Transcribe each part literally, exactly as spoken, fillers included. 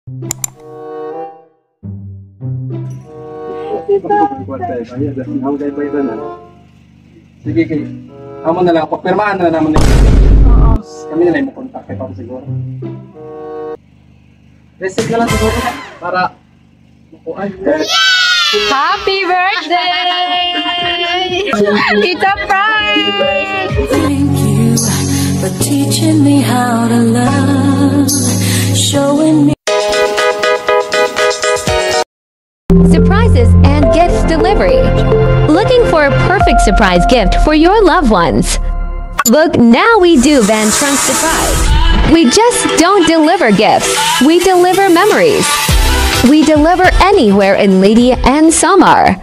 Sige, kay. Amo na lang, papirmahan na naman nila. Oo. Kami na lang mo contact kay Papa siguro. Receipt na lang siguro para makuha. Happy birthday! Tita Frank! Thank you for teaching me how to love, showing me surprises and gifts delivery. Looking for a perfect surprise gift for your loved ones? Look, now we do Van Trunk Surprise. We just don't deliver gifts, we deliver memories. We deliver anywhere in Leyte and Samar.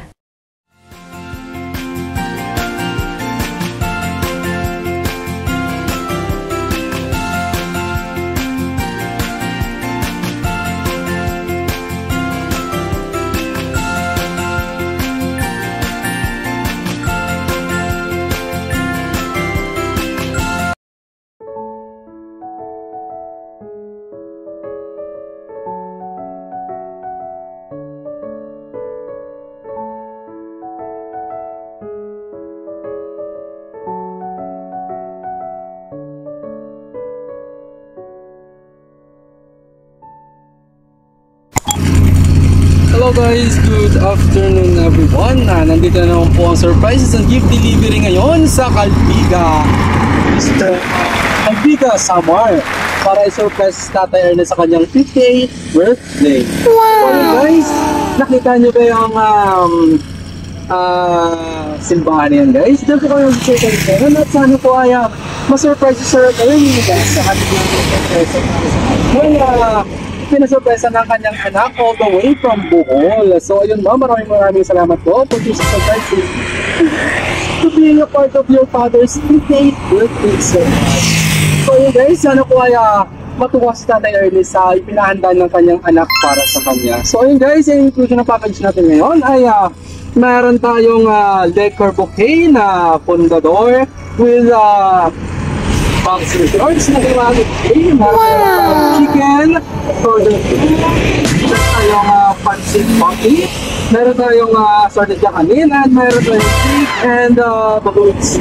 Hello guys, good afternoon everyone. Ah, nandito na naman po ang surprises and gift delivery ngayon sa Calbiga. Mister Calbiga Samar para i-surprise si Tatay Ernest sa kanyang fifty-eighth birthday. Wow! So guys, nakita nyo ba yung um, uh, simbahan yan guys? Diyan po kayo mag-surprise at sana po ay uh, ma-surprise si Sir Ernie guys sa kanyang surprise. Well, pinasurpresa ng kanyang anak all the way from Bohol. So ayun ma'am, maraming maraming salamat po for this surprise to being a part of your father's fifty-eighth birthday service. So ayun guys, sana po ay uh, matuwa si Tatay Ernest sa ipinahanda ng kanyang anak para sa kanya. So ayun guys, yung inclusion ng package natin ngayon ay uh, mayroon tayong uh, decor bouquet na pundador with uh, box resorts na gawagin kayo. Wow! Chicken, frozen food, meron tayong uh, pancit coffee, meron tayong uh, sorted kakanin, and meron tayong cake and uh, babuts.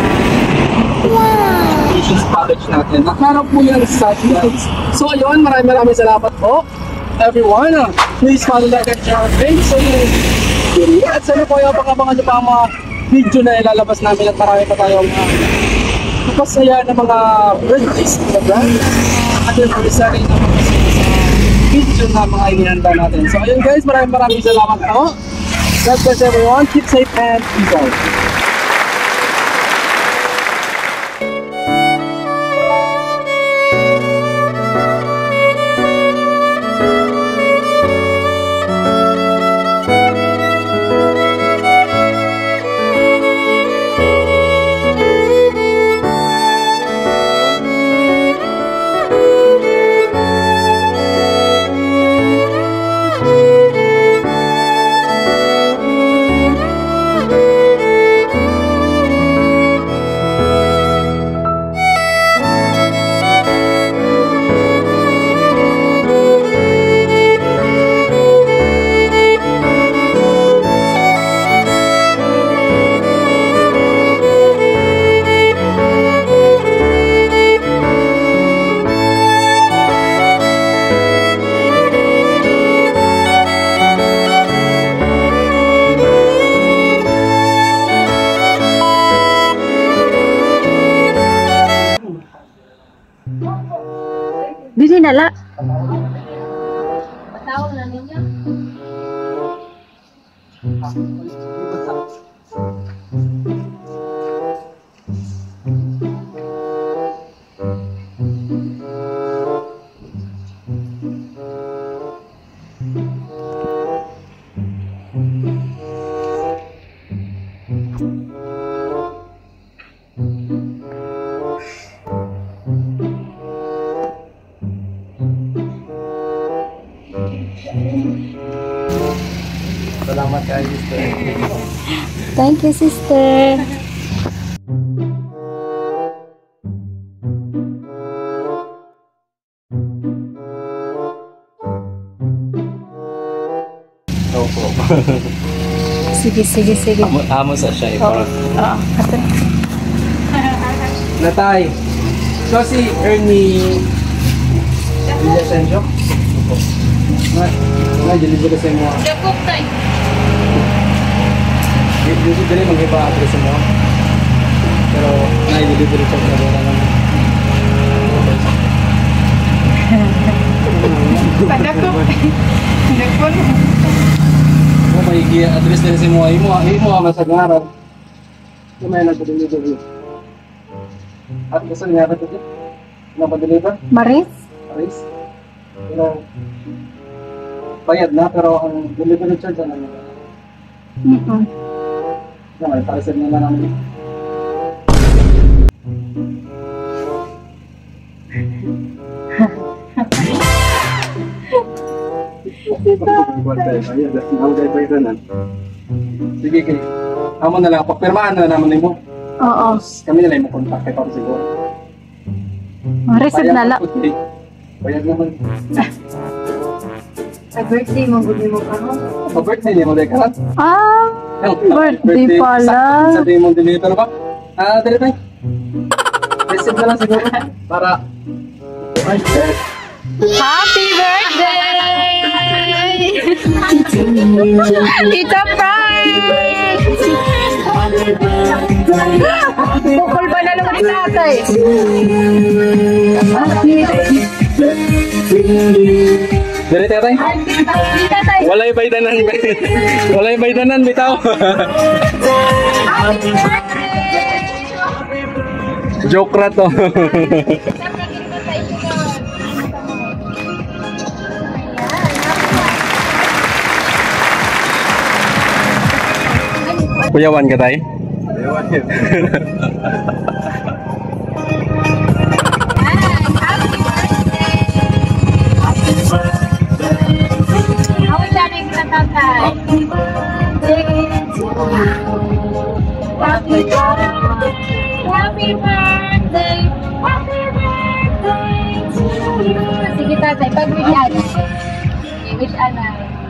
Wow! Delicious package natin. Nakarap po yan sa guys. So ayun, maraming maraming salamat po everyone. Uh, please follow, like, and share our page. So yun, at sana po yung pag-abangan nyo pa ang mga video na ilalabas namin at marami pa tayong uh, masaya ng mga birthdays na brand at yung pag-isari ng mga video na mga inihanda natin. So ayun guys, maraming maraming salamat po. God bless everyone, keep safe and peace out. Dili nala. Patawag na ninyo. Salamat kay sister. Thank you, sister. Opo. Sige, sige, sige. Amo, amo sa siya. Eh, parang... Oo. Ate. Natay. So si Ernie... Villasencio? Opo. Na, na, deliver sa mo. Jacob tayo. Dito dali mag-iba address mo. Pero na-deliver siya sa mga naman. Padakop. Padakop. Kung may i-address din si mo, ay mo, ay mo ang masagaran. Kung may nag-deliver. At gusto niya ba ito? Nag-deliver? Maris? Aris? Pero, bayad na, pero ang delivery charge na naman. Mm-mm. Naman, paresan na lang namin. Sige, kay. Amo na lang, pagpirmaan na naman mo. Oo. Kami na lang mo contact kay para siguro. Receive na lang. Bayad naman. Sa birthday mo, gusto mo ka mo? Sa birthday niya mo, deka lang. Ah, birthday pala. Sabi mo deliver ba? Ah, deliver. Receive na lang siguro. Para... Happy birthday! Tita Frank! Bukol ba na naman ni tatay? Dari tatay? Di tatay! Walay baydanan. Walay baydanan, bitaw. Happy birthday! Joke ra to. Kuyawan ka tayo? Kuyawan yun. Happy birthday kita tatay. Happy birthday. Happy birthday. Happy birthday to you. Sige tatay, pag-wish ana. I-wish ana.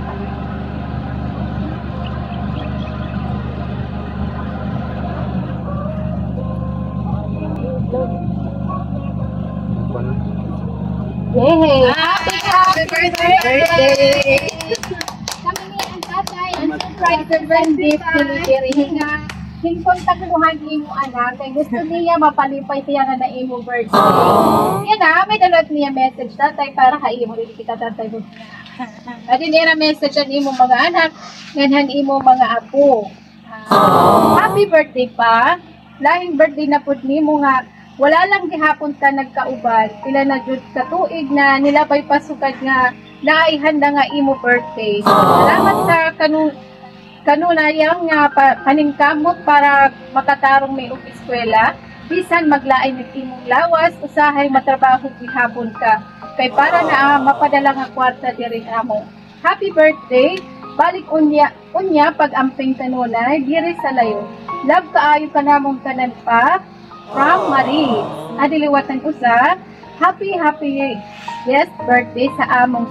Yay! Happy, happy birthday! Kami ni ang tatay, ang surprise and gift delivery nga. Hinkontaktuhan imo anak, kay gusto niya mapalipay siya nga na imo birthday. Yan na, may dalot niya message tatay para ka imo rin kita tatay mo. At niya na message ang imo mga anak, ganhan imo mga apo. Happy birthday pa! Lahing birthday na pud nimo nga. Wala lang gihapon ka nagkauban, pila na jud ka tuig na nilabay pasukad nga naayhanda nga imo birthday. Salamat sa kanu kanunayang nga pa, paningkamot para makatarong may og eskwela. Bisan maglaay ng imong lawas, usahay matrabaho gihapon ka. Kay para na uh, mapadala nga kwarta diri amo. Happy birthday! Balik unya unya pag amping kanunay diri sa layo. Love kaayo ka namong tanan pa. From Marie, adiliwatan ko sa happy happy yes birthday sa among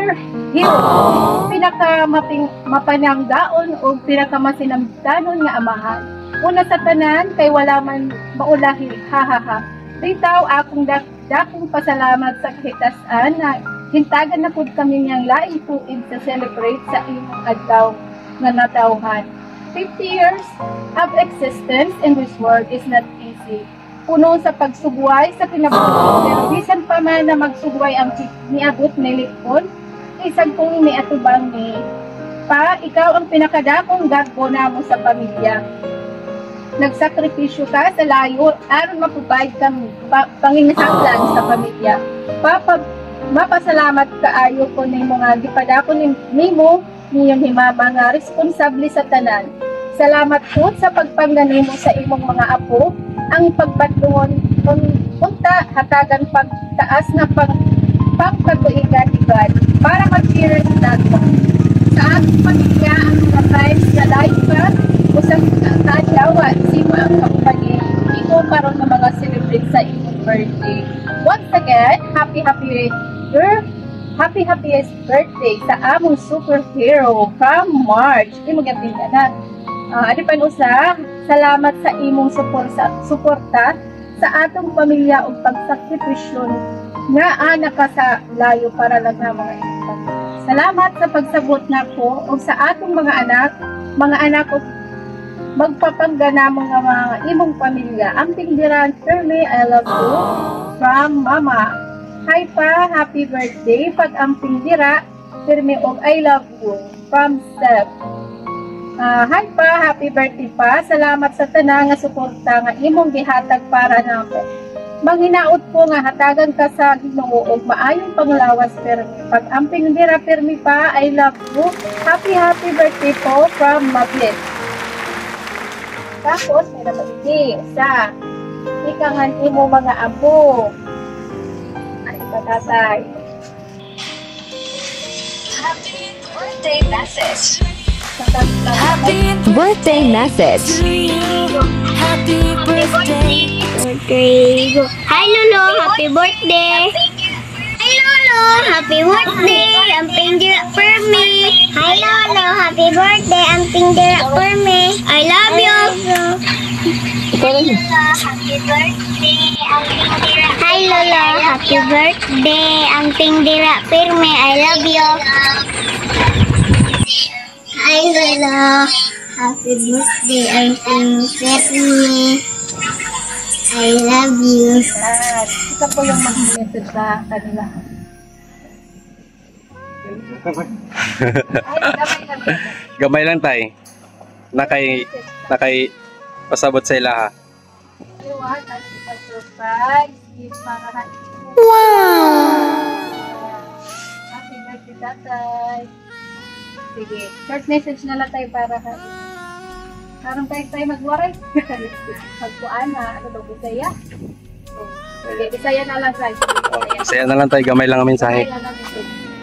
superhero. Pinaka maping mapanangdaon o pinaka masinamdanon nga amahan. Una sa tanan kay wala man maulahi ha ha ha. Bitaw akong dak dakong pasalamat sa kahitasan na hintagan na pud kami niyang laing tuig sa celebrate sa imong adlaw nga natawhan. fifty years of existence in this world is not easy. Puno sa pagsugway sa kinabuhi, pero bisan pa man na magsugway ang niabot ni Lipon, isang kong iniatubang ni pa, ikaw ang pinakadakong gagbo namo sa pamilya. Nagsakripisyo ka sa layo aron mapupayad kang pa, panginahanglan sa pamilya. Papa, mapasalamat kaayo ko ni mga gipadako ni nimo niyong himama nga responsable sa tanan. Salamat po sa pagpangganimo sa imong mga apo, ang pagbatluon unta hatagan pagtaas na pag pagkatuigan igad para mag-serious nato. Sa ating pamilya ang mga times na life pa, usang kadyawa, sino ang kampanya, ito karon ng mga celebrate sa imong birthday. Once again, happy happy birthday. Happy happiest birthday sa among superhero from March. Imo gabi ka na. Uh, Adi panusa, salamat sa imong suporta, suporta sa atong pamilya ug pagsakripisyon nga anak ka sa layo para lang na mga inyong. Salamat sa pagsabot nako ug sa atong mga anak, mga anak ug magpapanggana mga mga imong pamilya. Ang tingdiran, Shirley, I love you from Mama. Hi pa, happy birthday. Pag ang tingdira, Shirley og I love you from Steph. Uh, hi pa, happy birthday pa. Salamat sa tanan nga suporta nga imong gihatag para nako. Manghinaot ko nga hatagan ka sa Ginoo og maayong panglawas permi. Pag amping dira permi pa, I love you. Happy happy birthday po from Mabit. Tapos may nabati sa ikangan imo mga abo. Ay patatay. Happy birthday message. Birthday message. Happy birthday. birthday. Hi Lolo, happy birthday. Hi Lolo, happy birthday. Ang pindira for me. Hi Lolo, happy birthday. Ang pindira for me. I love you. Happy birthday. Ang pindira. Hi Lolo, happy birthday. Ang pindira for me. I love you. Hi Lolo, happy birthday. Ang pindira for me. I love you. At isa po yung mag-message sa kanila. Ay, gamay lang. Gamay lang tay. Nakay nakay pasabot sa ila ha. Iwan, at ipa-surprise. Para Wow! happy birthday, tatay. Sige, short message na lang tayo para ha. Karong tayo tayo magwaray. Magkuan na, ano daw, Bisaya? Sige, Bisaya na lang tayo. Oh, saya na lang tay, gamay lang ang mensahe. Bisaya na lang ito.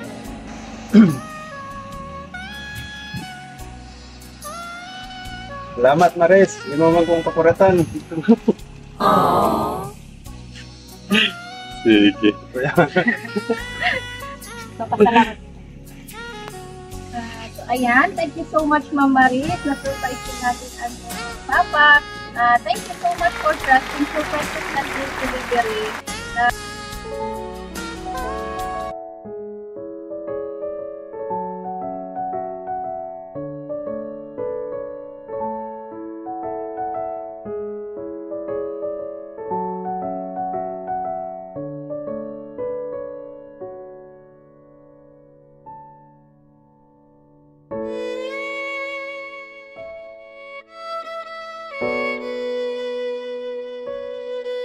Salamat Maris, imo man kong pakuratan. Sige. Papasalamat. Uh, so, ayan. Thank you so much, Ma'am Maris. Na-surprise din natin ang uh, Papa. Uh, thank you so much for trusting Surprises and Delivery. Uh,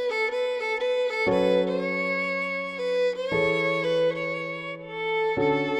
Thank you.